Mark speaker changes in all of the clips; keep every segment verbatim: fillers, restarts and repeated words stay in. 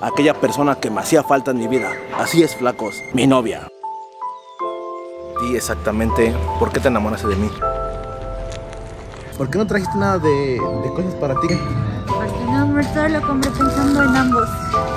Speaker 1: aquella persona que me hacía falta en mi vida. Así es, flacos, mi novia. Di exactamente por qué te enamoraste de mí. ¿Por qué no trajiste nada de, de cosas para ti?
Speaker 2: Porque no, amor, todo lo compré pensando en ambos.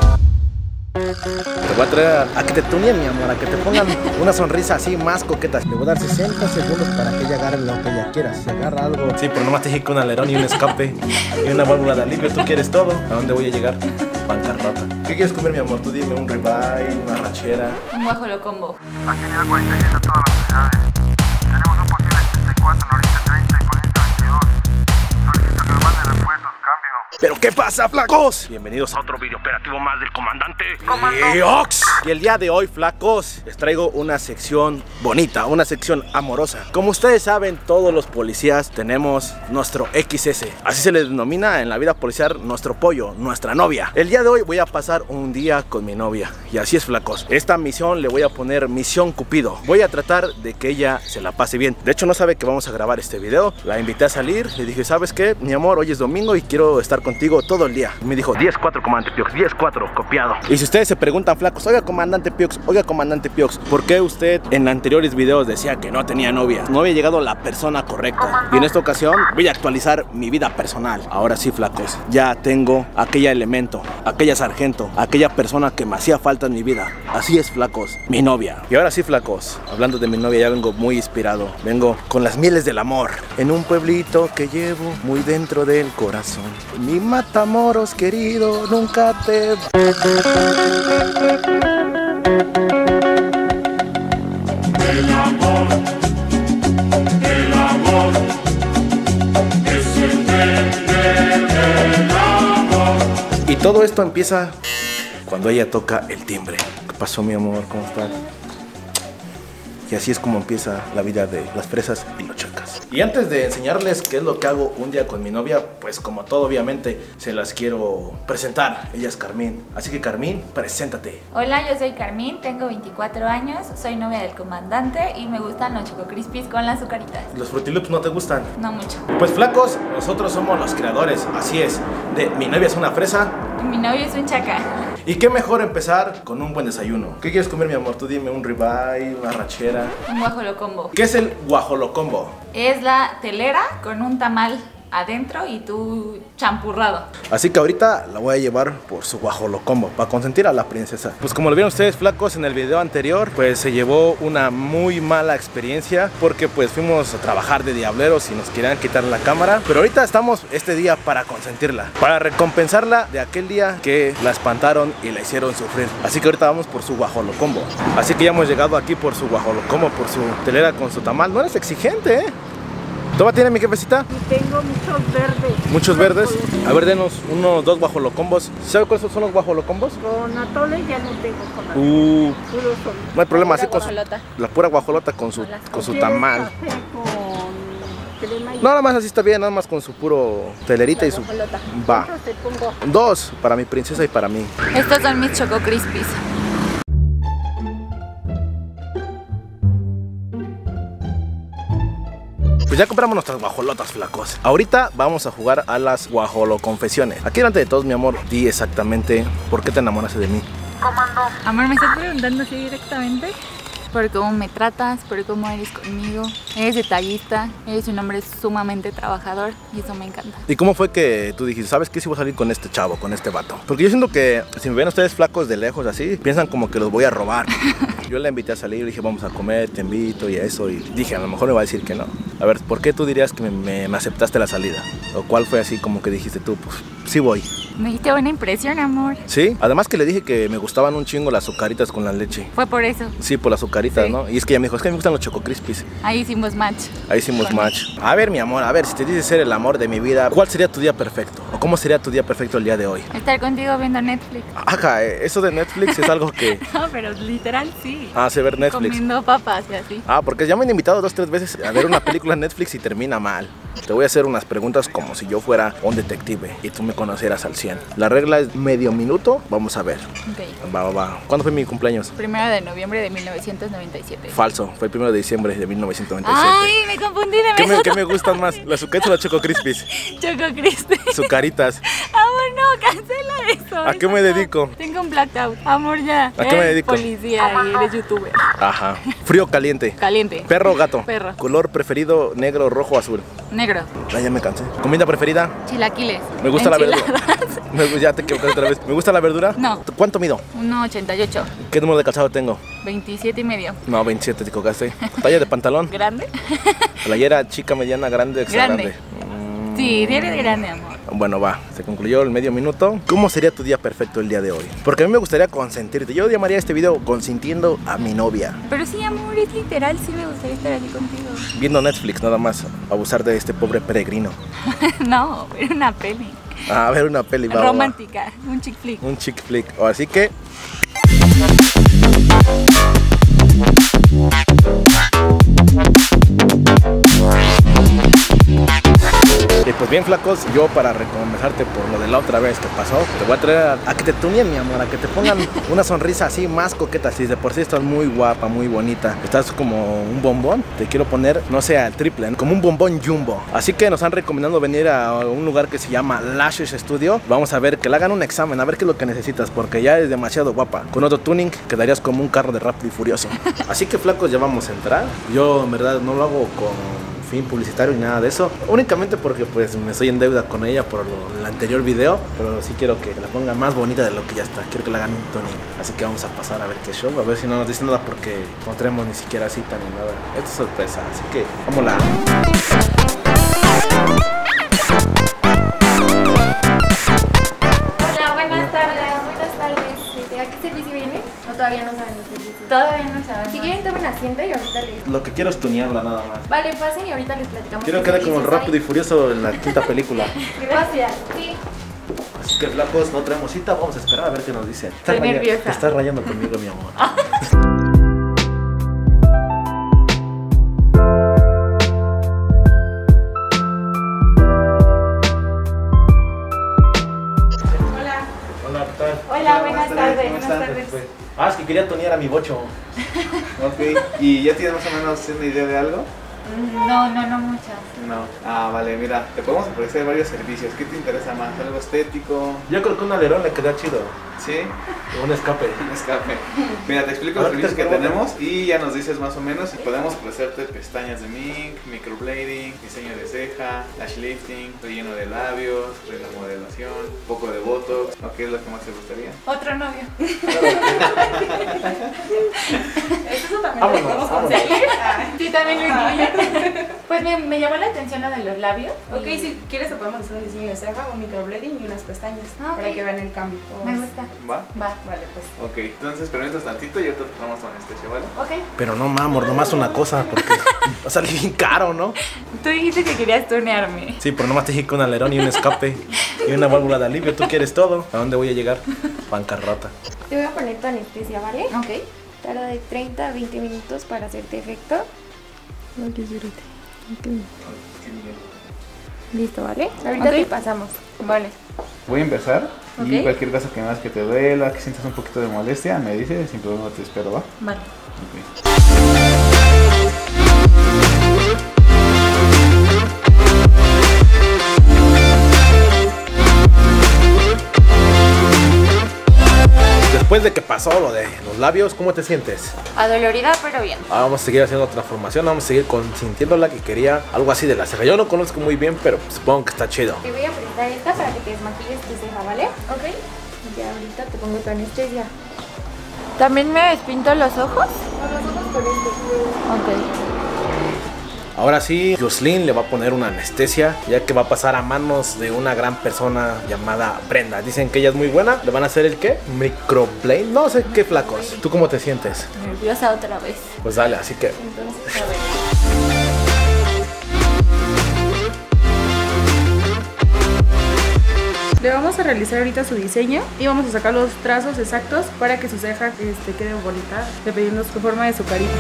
Speaker 1: Te voy a traer a, a que te tunien, mi amor, a que te pongan una sonrisa así más coqueta. Le voy a dar sesenta segundos para que ella agarre lo que ella quiera. Si agarra algo... Sí, pero nomás te dije que un alerón y un escape y una válvula de alivio. Tú quieres todo. ¿A dónde voy a llegar? Bancarrota. ¿Qué quieres comer, mi amor? Tú dime, un ribeye, una rachera.
Speaker 2: Un guajolocombo.
Speaker 3: Aquí nivel cuarenta y siete a todas las unidades. Tenemos un posible setenta y cuatro, Noreste treinta y Poniente veintidós. Solicito que me manden repuestos, cambio.
Speaker 1: ¿Pero qué pasa, flacos? Bienvenidos a otro video operativo más del comandante Piox. Y el día de hoy, flacos, les traigo una sección bonita, una sección amorosa. Como ustedes saben, todos los policías tenemos nuestro equis ese. Así se les denomina en la vida policial nuestro pollo, nuestra novia. El día de hoy voy a pasar un día con mi novia. Y así es, flacos. Esta misión le voy a poner Misión Cupido. Voy a tratar de que ella se la pase bien. De hecho, no sabe que vamos a grabar este video. La invité a salir. Le dije, ¿sabes qué? Mi amor, hoy es domingo y quiero estar contigo todo el día. Y me dijo, diez cuatro, comandante Piox, diez cuatro, copiado. Y si ustedes se preguntan, flacos, oiga, comandante Piox, oiga, comandante Piox, ¿por qué usted en anteriores videos decía que no tenía novia? No había llegado la persona correcta. Y en esta ocasión voy a actualizar mi vida personal. Ahora sí, flacos, ya tengo aquella elemento, aquella sargento, aquella persona que me hacía falta en mi vida. Así es, flacos, mi novia. Y ahora sí, flacos, hablando de mi novia, ya vengo muy inspirado. Vengo con las mieles del amor. En un pueblito que llevo muy dentro del corazón. Mi Matamoros querido, nunca te... El amor, el amor, es el del amor. Y todo esto empieza cuando ella toca el timbre. ¿Qué pasó, mi amor? ¿Cómo estás? Y así es como empieza la vida de las fresas y los chacas. Y antes de enseñarles qué es lo que hago un día con mi novia, pues como todo, obviamente, se las quiero presentar. Ella es Carmín. Así que, Carmín, preséntate.
Speaker 2: Hola, yo soy Carmín, tengo veinticuatro años, soy novia del comandante y me gustan los Choco Crispies con las azucaritas.
Speaker 1: ¿Los Fruity Loops no te gustan?
Speaker 2: No mucho.
Speaker 1: Pues, flacos, nosotros somos los creadores, así es, de Mi novia es una fresa.
Speaker 2: Mi novio es un chaca.
Speaker 1: Y qué mejor empezar con un buen desayuno. ¿Qué quieres comer, mi amor? Tú dime, un ribeye, una rachera.
Speaker 2: Un guajolocombo.
Speaker 1: ¿Qué es el guajolocombo?
Speaker 2: Es la telera con un tamal adentro y tú champurrado.
Speaker 1: Así que ahorita la voy a llevar por su guajolocombo para consentir a la princesa. Pues como lo vieron ustedes, flacos, en el video anterior, pues se llevó una muy mala experiencia porque pues fuimos a trabajar de diableros y nos querían quitar la cámara. Pero ahorita estamos este día para consentirla, para recompensarla de aquel día que la espantaron y la hicieron sufrir. Así que ahorita vamos por su guajolocombo. Así que ya hemos llegado aquí por su guajolocombo, por su telera con su tamal. No eres exigente, ¿eh? ¿Toma tiene mi jefecita?
Speaker 4: Y tengo muchos verdes.
Speaker 1: ¿Muchos verdes? A ver, denos unos dos guajolocombos. ¿Sabe cuáles son los guajolocombos?
Speaker 4: Con atole ya no tengo con atole.
Speaker 1: Uh,
Speaker 4: Puro sol.
Speaker 1: no hay problema,
Speaker 2: Pura
Speaker 1: así con su,
Speaker 2: guajolota.
Speaker 1: la pura guajolota con su, con su tamal.
Speaker 4: ¿Quieres café con crema y-
Speaker 1: No, nada más así está bien, nada más con su puro telerita y su...
Speaker 2: Guajolota.
Speaker 1: Va.
Speaker 4: ¿Cuántos te pongo?
Speaker 1: Dos, para mi princesa y para mí.
Speaker 2: Estos son mis Choco Crispies.
Speaker 1: Pues ya compramos nuestras guajolotas, flacos. Ahorita vamos a jugar a las guajoloconfesiones. Aquí delante de todos, mi amor, di exactamente por qué te enamoraste de mí.
Speaker 3: Comando.
Speaker 2: Amor, ¿me estás preguntando así directamente? Por cómo me tratas, por cómo eres conmigo. Eres detallista, eres un hombre sumamente trabajador y eso me encanta.
Speaker 1: ¿Y cómo fue que tú dijiste, sabes qué, si voy a salir con este chavo, con este vato? Porque yo siento que si me ven ustedes flacos de lejos así, piensan como que los voy a robar. Yo la invité a salir, dije, vamos a comer, te invito y eso. Y dije, a lo mejor me va a decir que no. A ver, ¿por qué tú dirías que me, me, me aceptaste la salida? ¿O cuál fue así como que dijiste tú, pues sí voy?
Speaker 2: Me diste buena impresión, amor.
Speaker 1: Sí, además que le dije que me gustaban un chingo las azucaritas con la leche.
Speaker 2: Fue por eso.
Speaker 1: Sí, por las azucaritas,
Speaker 2: Sí.
Speaker 1: ¿no? Y es que ella me dijo, es que me gustan los Choco Crispies.
Speaker 2: Ahí hicimos match.
Speaker 1: Ahí hicimos
Speaker 2: Con-
Speaker 1: match. A ver, mi amor, a ver, si te dices ser el amor de mi vida, ¿cuál sería tu día perfecto? ¿O cómo sería tu día perfecto el día de hoy?
Speaker 2: Estar contigo viendo Netflix.
Speaker 1: Ajá, eso de Netflix es algo que
Speaker 2: No, pero literal sí.
Speaker 1: hace ver Netflix.
Speaker 2: Comiendo papas y así.
Speaker 1: Ah, porque ya me han invitado dos, tres veces a ver una película en Netflix y termina mal. Te voy a hacer unas preguntas como si yo fuera un detective y tú me conocieras al cien. La regla es medio minuto, vamos a ver.
Speaker 2: Ok.
Speaker 1: Va, va, va. ¿Cuándo fue mi cumpleaños?
Speaker 2: Primero de noviembre de mil novecientos noventa y siete.
Speaker 1: Falso, fue el primero de diciembre de mil novecientos noventa y siete.
Speaker 2: Ay, me confundí de
Speaker 1: ¿Qué me,
Speaker 2: mes.
Speaker 1: qué me gustan más? ¿Las Azucaritas o las Choco Crispies?
Speaker 2: Choco Crispy.
Speaker 1: Azucaritas.
Speaker 2: Amor, no, cancela eso.
Speaker 1: ¿A qué
Speaker 2: Eso
Speaker 1: me
Speaker 2: no.
Speaker 1: dedico?
Speaker 2: Tengo blackout. Amor, ya.
Speaker 1: ¿A qué me dedico?
Speaker 2: Policía y eres youtuber.
Speaker 1: Ajá. Frío, caliente.
Speaker 2: Caliente.
Speaker 1: Perro o gato.
Speaker 2: Perro.
Speaker 1: Color preferido, negro, rojo o azul.
Speaker 2: Negro.
Speaker 1: Ah, ya me cansé. Comida preferida.
Speaker 2: Chilaquiles.
Speaker 1: Me gusta la
Speaker 2: Enchiladas.
Speaker 1: verdura. Me gu- ya te equivocaste otra vez. ¿Me gusta la verdura?
Speaker 2: No.
Speaker 1: ¿Cuánto mido?
Speaker 2: uno ochenta y ocho.
Speaker 1: ¿Qué número de calzado tengo?
Speaker 2: veintisiete y medio.
Speaker 1: No, veintisiete, te equivocaste. ¿Talla de pantalón?
Speaker 2: ¿Grande?
Speaker 1: Playera chica, mediana, grande, extra
Speaker 2: Grande.
Speaker 1: grande. Mm,
Speaker 2: Sí, eres grande, amor.
Speaker 1: Bueno, va, se concluyó el medio minuto. ¿Cómo sería tu día perfecto el día de hoy? Porque a mí me gustaría consentirte. Yo llamaría este video consintiendo a mi novia.
Speaker 2: Pero sí, amor, es literal, sí me gustaría estar aquí contigo.
Speaker 1: Viendo Netflix, nada más. Abusar de este pobre peregrino.
Speaker 2: No, era una peli.
Speaker 1: A ver una peli, va, va, va.
Speaker 2: Romántica, un chick flick.
Speaker 1: Un chick flick. O así que... Y pues bien, flacos, yo para recompensarte por lo de la otra vez que pasó, te voy a traer a, a que te tunien, mi amor, a que te pongan una sonrisa así más coqueta. Si de por sí estás muy guapa, muy bonita, estás como un bombón, te quiero poner, no sé, al triple, ¿no? Como un bombón jumbo. Así que nos han recomendado venir a un lugar que se llama Lashes Studio. Vamos a ver que le hagan un examen, a ver qué es lo que necesitas, porque ya eres demasiado guapa. Con otro tuning quedarías como un carro de Rápido y Furioso. Así que, flacos, ya vamos a entrar. Yo en verdad no lo hago con fin publicitario ni nada de eso, únicamente porque pues me estoy en deuda con ella por lo, el anterior video, pero sí quiero que la ponga más bonita de lo que ya está. Quiero que la hagan un tuning, así que vamos a pasar a ver qué show, a ver si no nos dicen nada porque no tenemos ni siquiera cita ni nada. Esto es sorpresa, así que vámonos.
Speaker 5: Hola, buenas tardes. Buenas tardes. Este, ¿a qué servicio viene? ¿O todavía no saben el servicio?
Speaker 2: Todavía no sabemos.
Speaker 5: Si quieren, tomen asiento y ahorita les...
Speaker 1: Lo que quiero es tunearla nada más.
Speaker 5: Vale, pasen y ahorita les platicamos.
Speaker 1: Quiero
Speaker 5: qué
Speaker 1: quedar como el
Speaker 5: servicios
Speaker 1: Rápido y Furioso en la quinta película.
Speaker 5: hay. Gracias. Sí.
Speaker 1: Así que, flacos, no traemos cita, vamos a esperar a ver qué nos dicen.
Speaker 2: Estoy
Speaker 1: Estás raya-
Speaker 2: nerviosa.
Speaker 1: Te estás rayando conmigo, mi amor.
Speaker 5: Hola.
Speaker 1: Hola, ¿qué tal?
Speaker 5: Hola, buenas tardes.
Speaker 6: ¿cómo
Speaker 5: Buenas
Speaker 6: están?
Speaker 5: tardes.
Speaker 1: Ah, es que quería tunear a mi bocho.
Speaker 6: Ok, ¿y ya tienes más o menos una idea de algo?
Speaker 2: No, no, no muchas.
Speaker 6: No. Ah, vale, mira, te podemos ofrecer varios servicios. ¿Qué te interesa más? ¿Algo estético?
Speaker 1: Yo creo que un alerón le queda chido.
Speaker 6: ¿Sí?
Speaker 1: Un escape.
Speaker 6: Un escape. Mira, te explico
Speaker 1: A
Speaker 6: los
Speaker 1: ver,
Speaker 6: servicios que
Speaker 1: te explico.
Speaker 6: tenemos y ya nos dices más o menos si podemos ofrecerte pestañas de mink, microblading, diseño de ceja, lash lifting, relleno de labios, remodelación, un poco de botox. ¿O qué es lo que más te gustaría?
Speaker 2: Otro novio.
Speaker 5: Eso también
Speaker 1: Vámonos,
Speaker 5: lo podemos
Speaker 1: vámonos.
Speaker 5: conseguir.
Speaker 2: Sí, también lo incluye. Pues me, me llamó la atención lo de los labios.
Speaker 4: Ok,
Speaker 2: y
Speaker 4: si quieres te podemos hacer un diseño de ceja, un microblading y unas pestañas
Speaker 2: Ah,
Speaker 4: para
Speaker 2: ok.
Speaker 4: que vean el cambio.
Speaker 2: Me gusta.
Speaker 6: ¿Va?
Speaker 2: Va.
Speaker 4: Vale, pues.
Speaker 6: Ok, entonces permitas tantito y ahorita te tomamos con anestesia, ¿vale?
Speaker 2: Ok.
Speaker 1: Pero no, ma, amor, nomás una cosa, porque va a salir bien caro, ¿no?
Speaker 2: Tú dijiste que querías tunearme.
Speaker 1: Sí, pero nomás te dije que un alerón y un escape y una válvula de alivio. Tú quieres todo. ¿A dónde voy a llegar? Bancarrota.
Speaker 5: Te voy a poner tu anestesia, ¿vale?
Speaker 2: Ok.
Speaker 5: Tarda de treinta a veinte minutos para hacerte efecto. Listo, ¿vale? Ahorita
Speaker 2: Ok.
Speaker 5: te pasamos.
Speaker 2: Vale.
Speaker 6: Voy a empezar y
Speaker 2: Ok.
Speaker 6: cualquier cosa que más que te duela, que sientas un poquito de molestia, me dices, sin problema te espero, ¿va?
Speaker 2: Vale.
Speaker 6: Ok.
Speaker 1: Después de que pasó lo de los labios, ¿cómo te sientes?
Speaker 2: Adolorida, pero bien.
Speaker 1: Ahora vamos a seguir haciendo transformación, vamos a seguir consintiéndola, que quería algo así de la ceja. Yo no conozco muy bien, pero supongo que está chido.
Speaker 5: Te voy a prestar esta para que te desmaquilles tu ceja, ¿vale? Ok. Ya ahorita te pongo tu anestesia.
Speaker 2: ¿También me despinto los ojos?
Speaker 5: No, los ojos por este.
Speaker 2: Ok.
Speaker 1: Ahora sí, Jocelyn le va a poner una anestesia, ya que va a pasar a manos de una gran persona llamada Brenda. Dicen que ella es muy buena. ¿Le van a hacer el qué? Microblade. No sé qué, flacos. ¿Tú cómo te sientes?
Speaker 2: Nerviosa otra vez.
Speaker 1: Pues dale, así que...
Speaker 5: Entonces, a ver.
Speaker 4: Le vamos a realizar ahorita su diseño y vamos a sacar los trazos exactos para que su ceja este, quede bonita, dependiendo de su forma de su carita.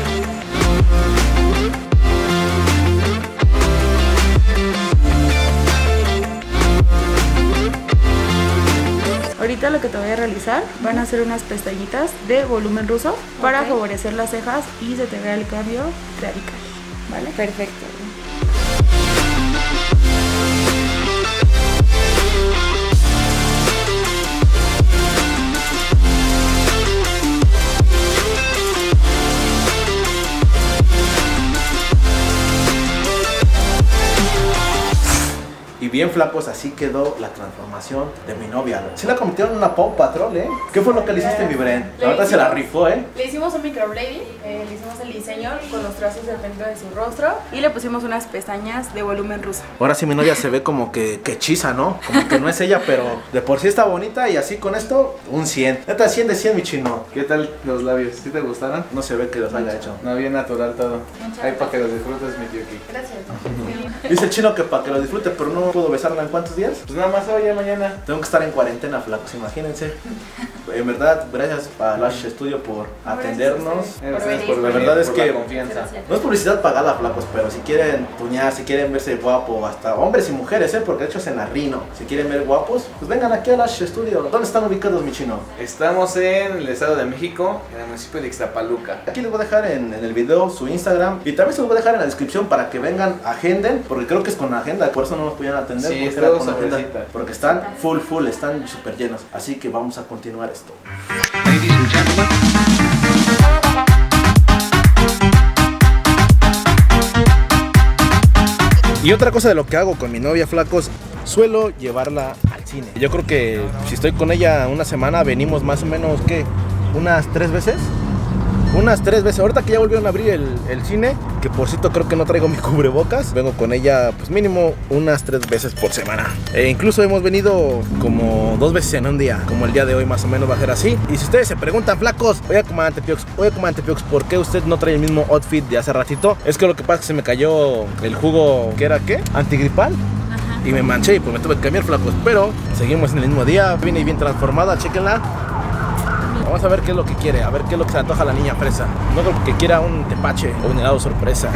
Speaker 4: Ahorita lo que te voy a realizar van a ser unas pestañitas de volumen ruso para
Speaker 2: Ok.
Speaker 4: favorecer las cejas y se te vea el cambio radical, ¿vale?
Speaker 2: Perfecto.
Speaker 1: Bien, flacos, así quedó la transformación de mi novia. Sí la convirtieron en una Paw Patrol, ¿eh? ¿Qué fue lo que le hiciste, mi Bren? La verdad se la rifó, ¿eh?
Speaker 4: Le hicimos un microblading, eh, le hicimos el diseño con los trazos dependiendo de su rostro y le pusimos unas pestañas de volumen rusa.
Speaker 1: Ahora sí mi novia se ve como que, que hechiza, ¿no? Como que no es ella, pero de por sí está bonita y así con esto, un cien. Neta, cien de cien, mi chino.
Speaker 6: ¿Qué tal los labios? ¿Sí te gustaron?
Speaker 1: No se ve que los haya hecho.
Speaker 6: No, bien natural todo. Ahí para que los disfrutes, mi tío aquí.
Speaker 4: Gracias.
Speaker 1: Dice el chino que para que lo disfrute, pero no puedo besarla en cuántos días.
Speaker 6: Pues nada más hoy, ya mañana.
Speaker 1: Tengo que estar en cuarentena, flacos, imagínense. En verdad, gracias a Lash Studio por atendernos.
Speaker 6: Eh, ustedes por
Speaker 1: La
Speaker 6: venir,
Speaker 1: verdad es
Speaker 6: por
Speaker 1: que
Speaker 6: la confianza.
Speaker 1: no es publicidad pagada, flacos, pero si quieren tuñar, si quieren verse guapo, hasta hombres y mujeres, ¿eh? Porque de hecho es en Arrino. Si quieren ver guapos, pues vengan aquí a Lash Studio. ¿Dónde están ubicados, mi chino?
Speaker 6: Estamos en el Estado de México, en el municipio de Ixtapaluca.
Speaker 1: Aquí les voy a dejar en, en el video su Instagram y también se los voy a dejar en la descripción para que vengan, agenden, porque creo que es con agenda, por eso no nos pudieron atender.
Speaker 6: Sí,
Speaker 1: porque,
Speaker 6: es
Speaker 1: era
Speaker 6: todo
Speaker 1: con agenda,
Speaker 6: sobrecita.
Speaker 1: porque están full, full, están súper llenos. Así que vamos a continuar esto.
Speaker 7: Ladies and gentlemen.
Speaker 1: Y otra cosa de lo que hago con mi novia, flacos, suelo llevarla al cine. Yo creo que si estoy con ella una semana, venimos más o menos, ¿qué? ¿Unas tres veces? Unas tres veces. Ahorita que ya volvieron a abrir el, el cine, que por cierto creo que no traigo mi cubrebocas, vengo con ella pues mínimo unas tres veces por semana. E incluso hemos venido como dos veces en un día, como el día de hoy más o menos va a ser así. Y si ustedes se preguntan, flacos, oye comandante Piox, oye comandante Piox, ¿por qué usted no trae el mismo outfit de hace ratito? Es que lo que pasa es que se me cayó el jugo, ¿qué era qué? Antigripal. Y me manché y pues me tuve que cambiar, flacos. Pero seguimos en el mismo día, viene bien transformada, chéquenla. Vamos a ver qué es lo que quiere, a ver qué es lo que se antoja a la niña fresa. No creo que quiera un tepache o un helado sorpresa.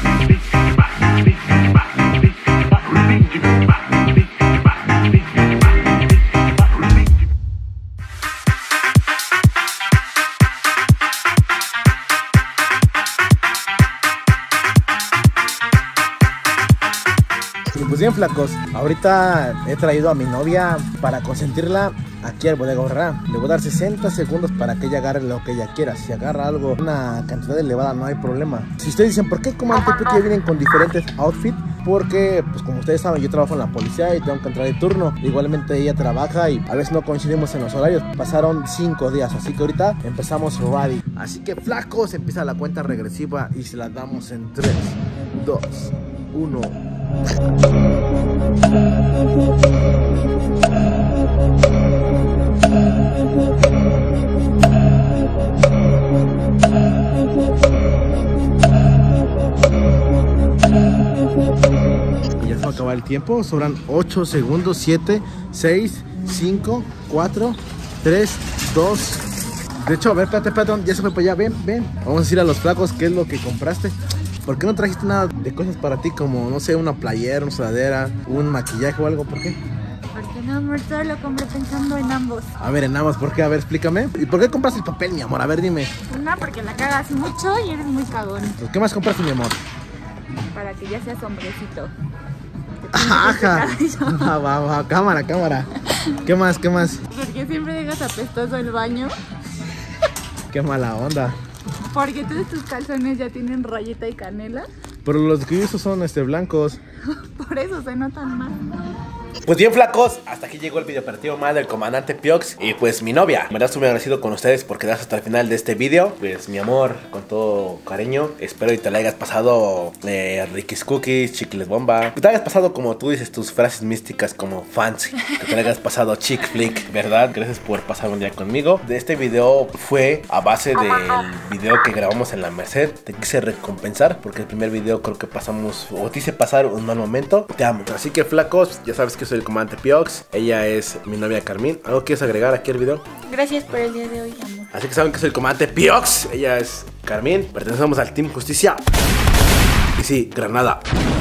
Speaker 1: Pues bien, flacos, ahorita he traído a mi novia para consentirla aquí al Bodega Aurrerá. Le voy a dar sesenta segundos para que ella agarre lo que ella quiera. Si agarra algo, una cantidad elevada, no hay problema. Si ustedes dicen, ¿por qué comandante Piox ya vienen con diferentes outfits? Porque, pues como ustedes saben, yo trabajo en la policía y tengo que entrar de turno. Igualmente ella trabaja y a veces no coincidimos en los horarios. Pasaron cinco días, así que ahorita empezamos ready. Así que, flacos, empieza la cuenta regresiva y se la damos en tres, dos, uno. Y ya se va a acabar el tiempo, sobran ocho segundos, siete, seis, cinco, cuatro, tres, dos. De hecho, a ver, espérate, espérate, ya se fue para allá, ven, ven. Vamos a decir a los flacos qué es lo que compraste. ¿Por qué no trajiste nada de cosas para ti como, no sé, una playera, una sudadera, un maquillaje o algo? ¿Por qué?
Speaker 2: Porque no, amor, todo lo compré pensando en ambos.
Speaker 1: A ver, en ambos, ¿por qué? A ver, explícame. ¿Y por qué compraste el papel, mi amor? A ver, dime.
Speaker 2: Una, porque la cagas mucho y eres muy cagón.
Speaker 1: ¿Qué más compraste, mi amor?
Speaker 2: Para que ya seas hombrecito.
Speaker 1: Ajá. Va, va, va, cámara, cámara. ¿Qué más, qué más?
Speaker 2: Porque siempre dejas apestoso el baño.
Speaker 1: Qué mala onda.
Speaker 2: Porque todos tus calzones ya tienen rayita y canela.
Speaker 1: Pero los que yo uso son este, blancos.
Speaker 2: Por eso se notan más.
Speaker 1: Pues bien, flacos, hasta aquí llegó el video operativo más del comandante Piox. Y pues mi novia, me verdad estoy muy agradecido con ustedes por quedarse hasta el final de este video. Pues mi amor, con todo cariño, espero y te la hayas pasado eh, Ricky's Cookies, Chicles Bomba. Que te hayas pasado, como tú dices, tus frases místicas como fancy. Que te la hayas pasado chick flick, ¿verdad? Gracias por pasar un día conmigo. De este video fue a base del video que grabamos en la Merced. Te quise recompensar porque el primer video creo que pasamos, o te hice pasar un mal momento. Te amo. Así que, flacos, ya sabes que soy el comandante Piox. Ella es mi novia Carmín. ¿Algo quieres agregar aquí al video?
Speaker 2: Gracias por el día de hoy, amor.
Speaker 1: Así que saben que soy el comandante Piox. Ella es Carmín. Pertenecemos al Team Justicia. Y sí, Granada.